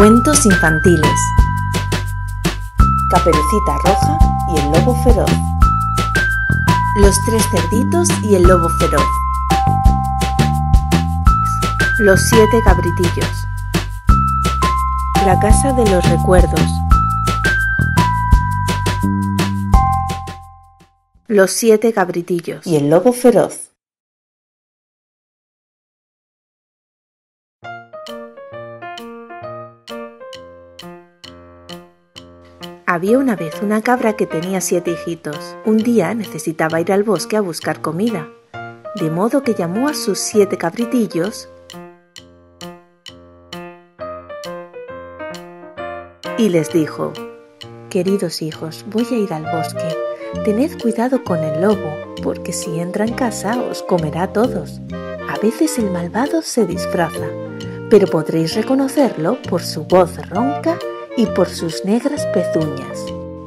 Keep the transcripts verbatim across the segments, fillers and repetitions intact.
Cuentos infantiles. Caperucita Roja y el lobo feroz. Los tres cerditos y el lobo feroz. Los siete cabritillos. La casa de los recuerdos. Los siete cabritillos y el lobo feroz. Había una vez una cabra que tenía siete hijitos. Un día necesitaba ir al bosque a buscar comida, de modo que llamó a sus siete cabritillos y les dijo: «Queridos hijos, voy a ir al bosque. Tened cuidado con el lobo, porque si entra en casa os comerá a todos. A veces el malvado se disfraza, pero podréis reconocerlo por su voz ronca y por sus negras pezuñas».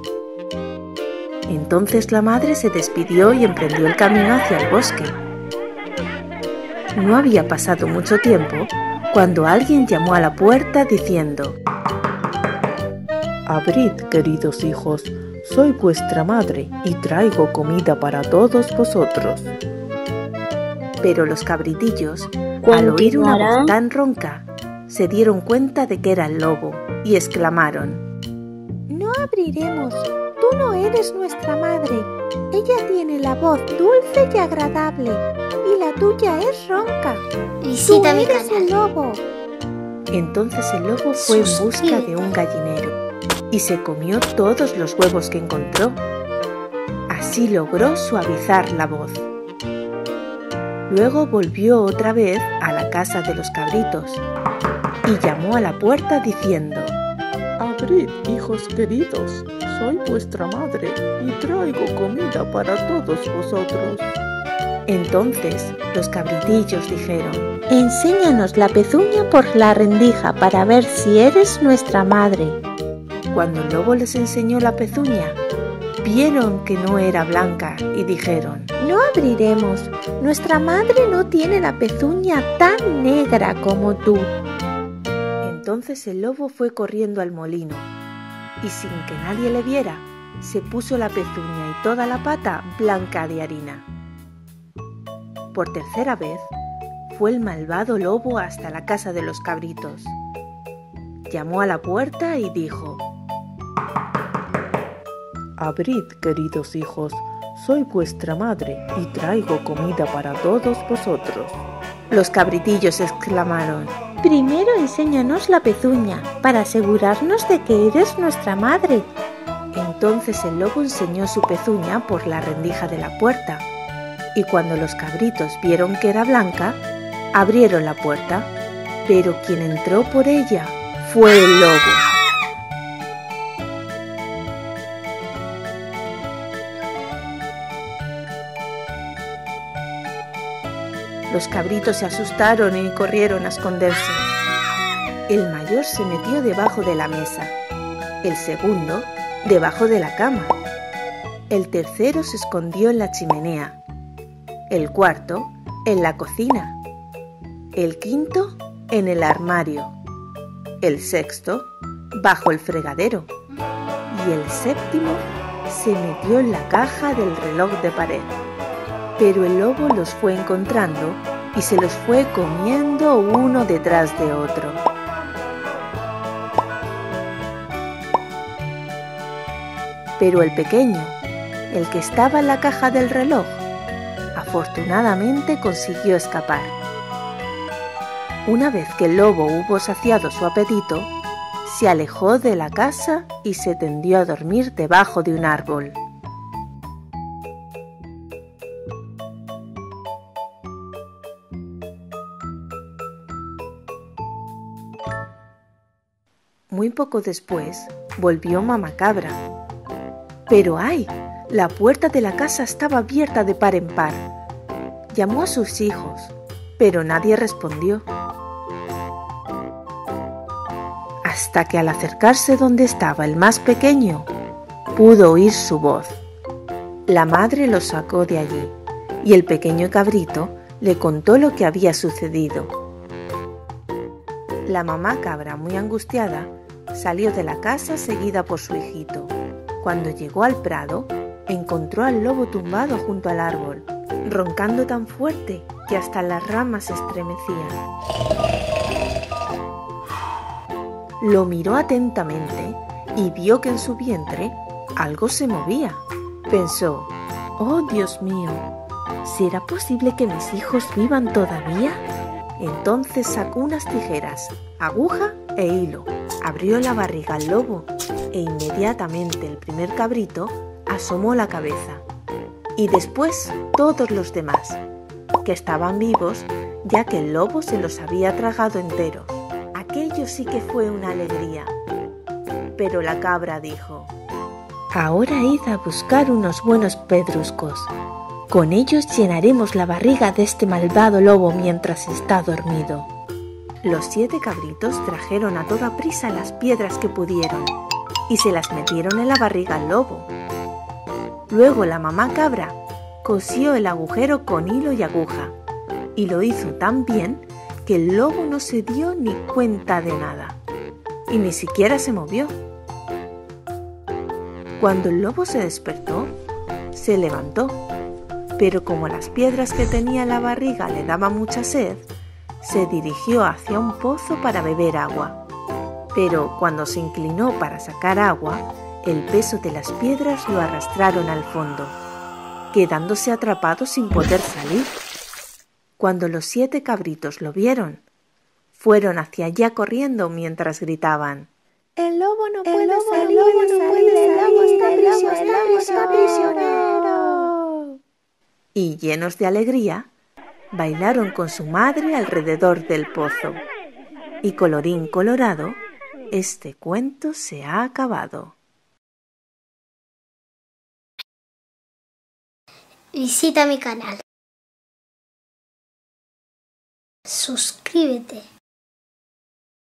Entonces la madre se despidió y emprendió el camino hacia el bosque. No había pasado mucho tiempo cuando alguien llamó a la puerta diciendo: «Abrid, queridos hijos, soy vuestra madre y traigo comida para todos vosotros». Pero los cabritillos, al oír una voz tan ronca, se dieron cuenta de que era el lobo y exclamaron: «No abriremos, tú no eres nuestra madre. Ella tiene la voz dulce y agradable, y la tuya es ronca. Visita tú mi eres canal». el lobo». Entonces el lobo fue en busca de un gallinero y se comió todos los huevos que encontró. Así logró suavizar la voz. Luego volvió otra vez a la casa de los cabritos y llamó a la puerta diciendo: «Abrid, hijos queridos, soy vuestra madre y traigo comida para todos vosotros». Entonces los cabritillos dijeron: «Enséñanos la pezuña por la rendija para ver si eres nuestra madre». Cuando el lobo les enseñó la pezuña, vieron que no era blanca y dijeron: «No abriremos, nuestra madre no tiene la pezuña tan negra como tú». Entonces el lobo fue corriendo al molino y, sin que nadie le viera, se puso la pezuña y toda la pata blanca de harina. Por tercera vez fue el malvado lobo hasta la casa de los cabritos. Llamó a la puerta y dijo: «Abrid, queridos hijos, soy vuestra madre y traigo comida para todos vosotros». Los cabritillos exclamaron: «Primero enséñanos la pezuña para asegurarnos de que eres nuestra madre». Entonces el lobo enseñó su pezuña por la rendija de la puerta, y cuando los cabritos vieron que era blanca, abrieron la puerta, pero quien entró por ella fue el lobo. Los cabritos se asustaron y corrieron a esconderse. El mayor se metió debajo de la mesa, el segundo debajo de la cama, el tercero se escondió en la chimenea, el cuarto en la cocina, el quinto en el armario, el sexto bajo el fregadero y el séptimo se metió en la caja del reloj de pared. Pero el lobo los fue encontrando y se los fue comiendo uno detrás de otro. Pero el pequeño, el que estaba en la caja del reloj, afortunadamente consiguió escapar. Una vez que el lobo hubo saciado su apetito, se alejó de la casa y se tendió a dormir debajo de un árbol. Muy poco después volvió Mamá Cabra. Pero ¡ay! La puerta de la casa estaba abierta de par en par. Llamó a sus hijos, pero nadie respondió. Hasta que al acercarse donde estaba el más pequeño, pudo oír su voz. La madre lo sacó de allí y el pequeño cabrito le contó lo que había sucedido. La mamá cabra, muy angustiada, salió de la casa seguida por su hijito. Cuando llegó al prado, encontró al lobo tumbado junto al árbol, roncando tan fuerte que hasta las ramas se estremecían. Lo miró atentamente y vio que en su vientre algo se movía. Pensó: «Oh, Dios mío, ¿será posible que mis hijos vivan todavía?». Entonces sacó unas tijeras, aguja e hilo, abrió la barriga al lobo e inmediatamente el primer cabrito asomó la cabeza. Y después todos los demás, que estaban vivos, ya que el lobo se los había tragado enteros. Aquello sí que fue una alegría. Pero la cabra dijo: «Ahora id a buscar unos buenos pedruscos. Con ellos llenaremos la barriga de este malvado lobo mientras está dormido». Los siete cabritos trajeron a toda prisa las piedras que pudieron y se las metieron en la barriga al lobo. Luego la mamá cabra cosió el agujero con hilo y aguja y lo hizo tan bien que el lobo no se dio ni cuenta de nada y ni siquiera se movió. Cuando el lobo se despertó, se levantó, pero como las piedras que tenía en la barriga le daban mucha sed, se dirigió hacia un pozo para beber agua. Pero cuando se inclinó para sacar agua, el peso de las piedras lo arrastraron al fondo, quedándose atrapado sin poder salir. Cuando los siete cabritos lo vieron, fueron hacia allá corriendo mientras gritaban: El lobo no El puede lobo no salir, puede el lobo salir, está el lobo está prisionero, prisionero, el lobo está está prisionero. Y llenos de alegría, bailaron con su madre alrededor del pozo. Y colorín colorado, este cuento se ha acabado. Visita mi canal. Suscríbete.